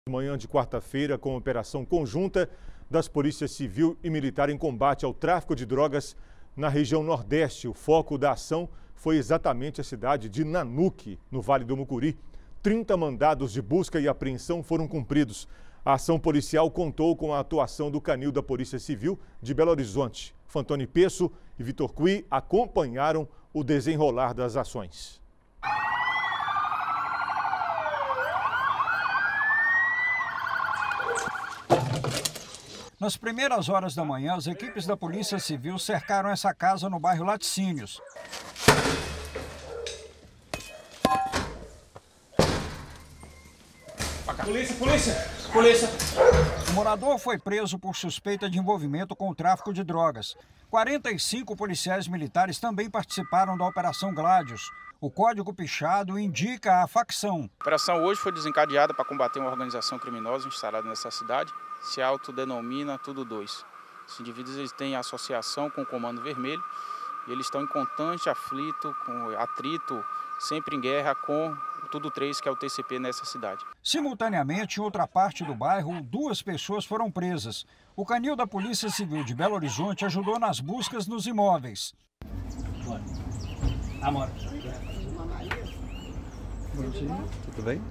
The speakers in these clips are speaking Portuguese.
Manhã de quarta-feira, com operação conjunta das polícias civil e militar em combate ao tráfico de drogas na região Nordeste. O foco da ação foi exatamente a cidade de Nanuque, no Vale do Mucuri. 30 mandados de busca e apreensão foram cumpridos. A ação policial contou com a atuação do canil da Polícia Civil de Belo Horizonte. Fantoni Pesso e Vitor Cui acompanharam o desenrolar das ações. Nas primeiras horas da manhã, as equipes da Polícia Civil cercaram essa casa no bairro Laticínios. Polícia! O morador foi preso por suspeita de envolvimento com o tráfico de drogas. 45 policiais militares também participaram da Operação Gládios. O código pichado indica a facção. A operação hoje foi desencadeada para combater uma organização criminosa instalada nessa cidade. Se autodenomina Tudo Dois. Os indivíduos eles têm associação com o Comando Vermelho e eles estão em constante atrito, sempre em guerra com o Tudo Três, que é o TCP nessa cidade. Simultaneamente, em outra parte do bairro, 2 pessoas foram presas. O canil da Polícia Civil de Belo Horizonte ajudou nas buscas nos imóveis. Amor. Tudo bem?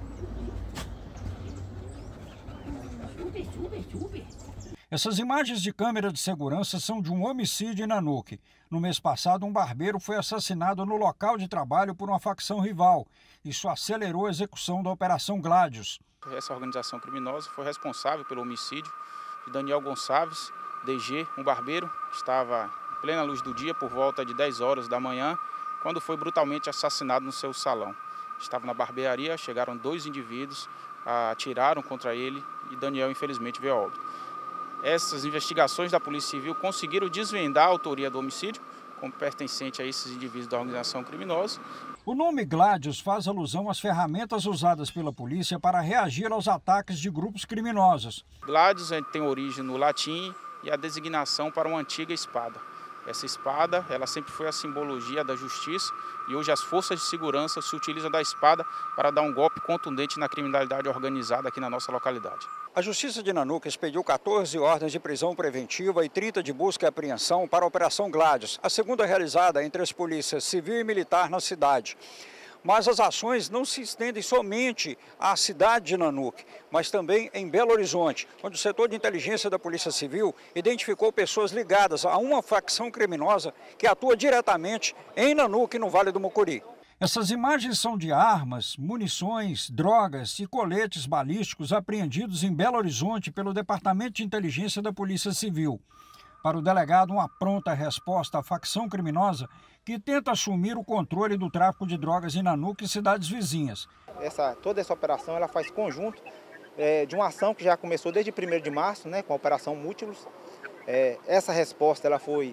Essas imagens de câmera de segurança são de um homicídio em Nanuque. No mês passado, um barbeiro foi assassinado no local de trabalho por uma facção rival. Isso acelerou a execução da Operação Gládios. Essa organização criminosa foi responsável pelo homicídio de Daniel Gonçalves, DG, um barbeiro, que estava em plena luz do dia, por volta de 10 horas da manhã, quando foi brutalmente assassinado no seu salão. Estava na barbearia, chegaram 2 indivíduos, atiraram contra ele e Daniel, infelizmente, veio a óbito. Essas investigações da Polícia Civil conseguiram desvendar a autoria do homicídio, como pertencente a esses indivíduos da organização criminosa. O nome Gládios faz alusão às ferramentas usadas pela polícia para reagir aos ataques de grupos criminosos. Gládios tem origem no latim e a designação para uma antiga espada. Essa espada, ela sempre foi a simbologia da justiça e hoje as forças de segurança se utilizam da espada para dar um golpe contundente na criminalidade organizada aqui na nossa localidade. A Justiça de Nanuque expediu 14 ordens de prisão preventiva e 30 de busca e apreensão para a Operação Gládios, a segunda realizada entre as polícias civil e militar na cidade. Mas as ações não se estendem somente à cidade de Nanuque, mas também em Belo Horizonte, onde o setor de inteligência da Polícia Civil identificou pessoas ligadas a uma facção criminosa que atua diretamente em Nanuque, no Vale do Mucuri. Essas imagens são de armas, munições, drogas e coletes balísticos apreendidos em Belo Horizonte pelo Departamento de Inteligência da Polícia Civil. Para o delegado, uma pronta resposta à facção criminosa que tenta assumir o controle do tráfico de drogas em Nanuque e cidades vizinhas. Toda essa operação ela faz conjunto de uma ação que já começou desde 1º de março, né, com a Operação Múltiplos. Essa resposta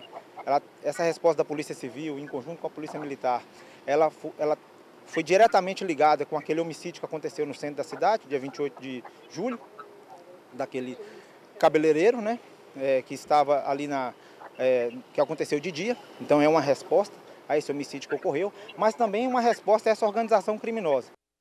da Polícia Civil, em conjunto com a Polícia Militar, ela foi diretamente ligada com aquele homicídio que aconteceu no centro da cidade, dia 28 de julho, daquele cabeleireiro, né? Que estava ali que aconteceu de dia. Então é uma resposta a esse homicídio que ocorreu, mas também uma resposta a essa organização criminosa.